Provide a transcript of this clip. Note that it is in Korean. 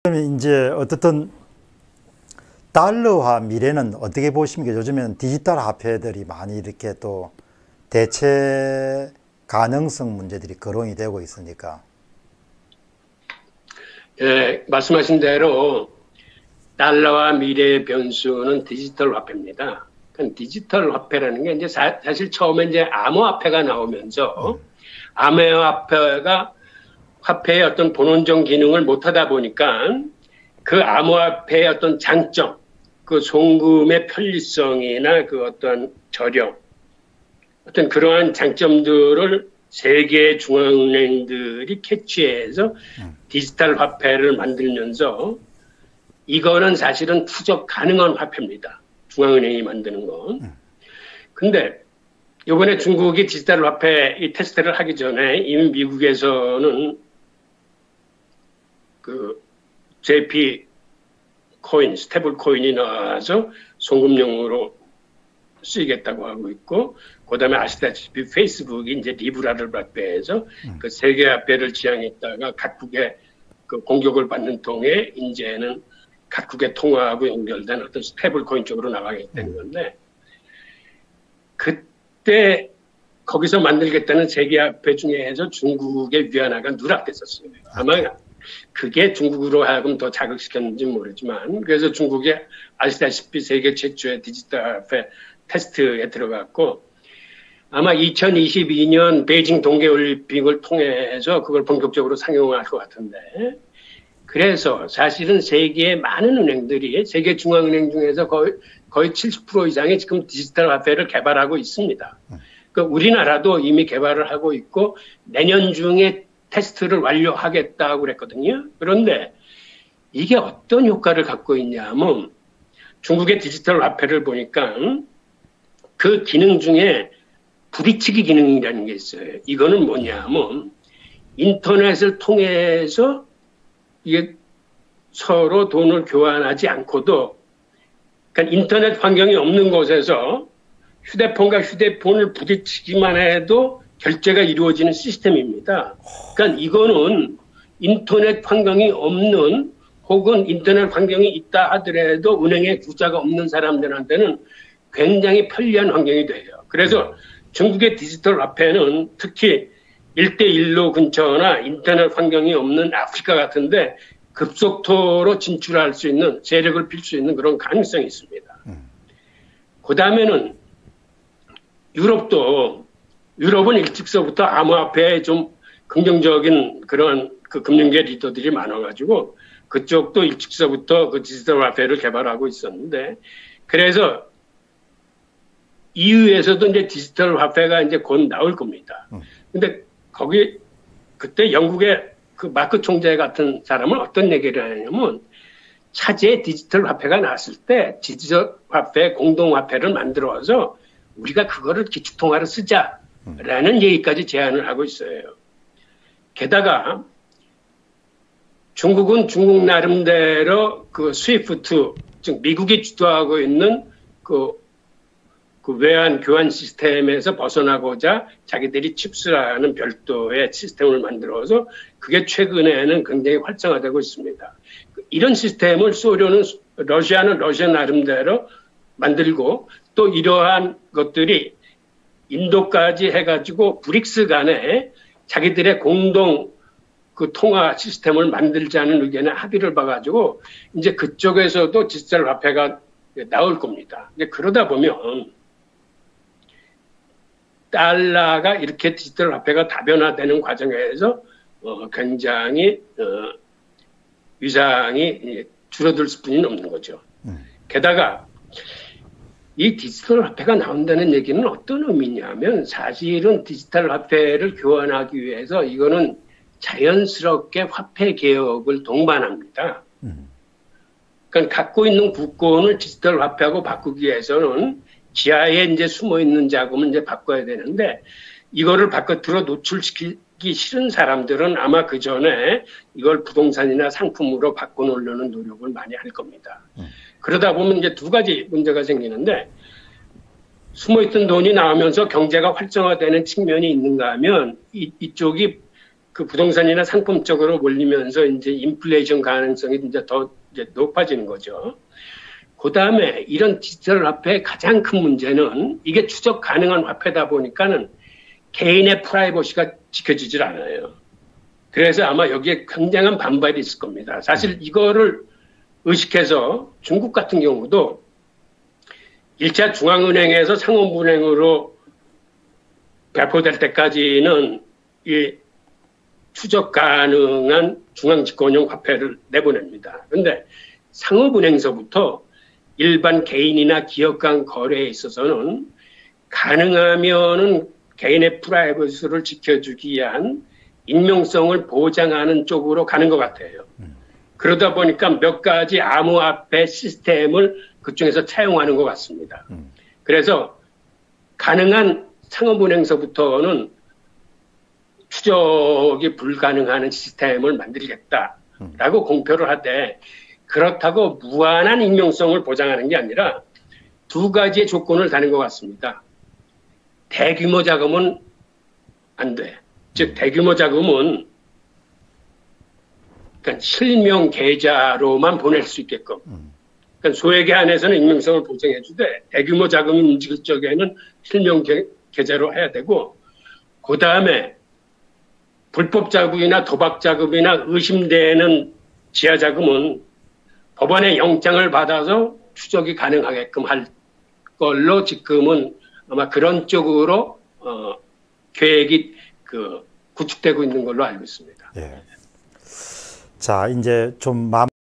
그러면 이제 어떻든 달러화 미래는 어떻게 보십니까? 요즘에는 디지털 화폐들이 많이 이렇게 또 대체 가능성 문제들이 거론이 되고 있으니까. 예, 말씀하신 대로 달러와 미래의 변수는 디지털 화폐입니다. 그러니까 디지털 화폐라는 게 이제 사실 처음에 이제 암호화폐가 나오면서 암호화폐가 화폐의 어떤 본원적 기능을 못하다 보니까 그 암호화폐의 어떤 장점, 그 송금의 편리성이나 그 어떤 저렴, 어떤 그러한 장점들을 세계 중앙은행들이 캐치해서 디지털 화폐를 만들면서 이거는 사실은 추적 가능한 화폐입니다. 중앙은행이 만드는 건. 근데 이번에 중국이 디지털 화폐 이 테스트를 하기 전에 이미 미국에서는 그 JP 코인, 스테이블 코인이 나와서 송금용으로 쓰이겠다고 하고 있고, 그 다음에 아시다시피 페이스북이 이제 리브라를 발표해서 그 세계 화폐를 지향했다가 각국의 그 공격을 받는 통에 이제는 각국의 통화하고 연결된 어떤 스테이블 코인 쪽으로 나가겠다는 건데, 그때 거기서 만들겠다는 세계 화폐 중에서 중국의 위안화가 누락됐었어요. 아마 그게 중국으로 하여금 더 자극시켰는지 모르지만, 그래서 중국이 아시다시피 세계 최초의 디지털 화폐 테스트에 들어갔고, 아마 2022년 베이징 동계올림픽을 통해서 그걸 본격적으로 상용할 것 같은데, 그래서 사실은 세계의 많은 은행들이 세계 중앙은행 중에서 거의 70% 이상이 지금 디지털 화폐를 개발하고 있습니다. 그러니까 우리나라도 이미 개발을 하고 있고 내년 중에 테스트를 완료하겠다고 그랬거든요. 그런데 이게 어떤 효과를 갖고 있냐면 중국의 디지털 화폐를 보니까 그 기능 중에 부딪히기 기능이라는 게 있어요. 이거는 뭐냐면 인터넷을 통해서 이게 서로 돈을 교환하지 않고도, 그러니까 인터넷 환경이 없는 곳에서 휴대폰과 휴대폰을 부딪히기만 해도 결제가 이루어지는 시스템입니다. 그러니까 이거는 인터넷 환경이 없는 혹은 인터넷 환경이 있다 하더라도 은행에 계좌가 없는 사람들한테는 굉장히 편리한 환경이 돼요. 그래서 중국의 디지털 화폐는 특히 1대1로 근처나 인터넷 환경이 없는 아프리카 같은데 급속도로 진출할 수 있는, 세력을 필 수 있는 그런 가능성이 있습니다. 그 다음에는 유럽은 일찍서부터 암호화폐에 좀 긍정적인 그런 그 금융계 리더들이 많아가지고 그쪽도 일찍서부터 그 디지털 화폐를 개발하고 있었는데, 그래서 EU에서도 이제 디지털 화폐가 이제 곧 나올 겁니다. 근데 그때 영국의 그 마크 총재 같은 사람은 어떤 얘기를 하냐면 차제에 디지털 화폐가 나왔을 때 디지털 화폐, 공동화폐를 만들어서 우리가 그거를 기축통화로 쓰자라는 얘기까지 제안을 하고 있어요. 게다가 중국은 중국 나름대로 그 스위프트, 즉 미국이 주도하고 있는 그 외환 교환 시스템에서 벗어나고자 자기들이 칩스라는 별도의 시스템을 만들어서 그게 최근에는 굉장히 활성화되고 있습니다. 이런 시스템을 러시아는 러시아 나름대로 만들고 또 이러한 것들이 인도까지 해가지고 브릭스 간에 자기들의 공동 그 통화 시스템을 만들자는 의견에 합의를 봐가지고 이제 그쪽에서도 디지털 화폐가 나올 겁니다. 그러다 보면 달러가 이렇게 디지털 화폐가 다변화되는 과정에서 굉장히 위상이 줄어들 수뿐이 없는 거죠. 게다가 이 디지털 화폐가 나온다는 얘기는 어떤 의미냐면 사실은 디지털 화폐를 교환하기 위해서 이거는 자연스럽게 화폐 개혁을 동반합니다. 그러니까 갖고 있는 국권을 디지털 화폐하고 바꾸기 위해서는 지하에 이제 숨어 있는 자금을 이제 바꿔야 되는데 이거를 바깥으로 노출시키기 싫은 사람들은 아마 그 전에 이걸 부동산이나 상품으로 바꿔놓으려는 노력을 많이 할 겁니다. 그러다 보면 이제 두 가지 문제가 생기는데 숨어있던 돈이 나오면서 경제가 활성화되는 측면이 있는가 하면 이쪽이 그 부동산이나 상품 쪽으로 몰리면서 이제 인플레이션 가능성이 이제 더 이제 높아지는 거죠. 그 다음에 이런 디지털 화폐의 가장 큰 문제는 이게 추적 가능한 화폐다 보니까는 개인의 프라이버시가 지켜지질 않아요. 그래서 아마 여기에 굉장한 반발이 있을 겁니다. 사실 이거를 의식해서 중국 같은 경우도 1차 중앙은행에서 상업은행으로 배포될 때까지는 이 추적 가능한 중앙집권용 화폐를 내보냅니다. 그런데 상업은행서부터 일반 개인이나 기업 간 거래에 있어서는 가능하면은 개인의 프라이버시를 지켜주기 위한 익명성을 보장하는 쪽으로 가는 것 같아요. 그러다 보니까 몇 가지 암호화폐 시스템을 그쪽에서 차용하는 것 같습니다. 그래서 가능한 상업은행서부터는 추적이 불가능한 시스템을 만들겠다라고 공표를 하되 그렇다고 무한한 익명성을 보장하는 게 아니라 두 가지의 조건을 다는 것 같습니다. 대규모 자금은 안 돼. 즉 대규모 자금은 그러니까 실명 계좌로만 보낼 수 있게끔. 그러니까 소액에 한해서는 익명성을 보장해 주되 대규모 자금이 움직일 적에는 실명 계좌로 해야 되고 그 다음에 불법 자금이나 도박 자금이나 의심되는 지하 자금은 법원의 영장을 받아서 추적이 가능하게끔 할 걸로 지금은 아마 그런 쪽으로 계획이 구축되고 있는 걸로 알고 있습니다. 예. 자, 이제 좀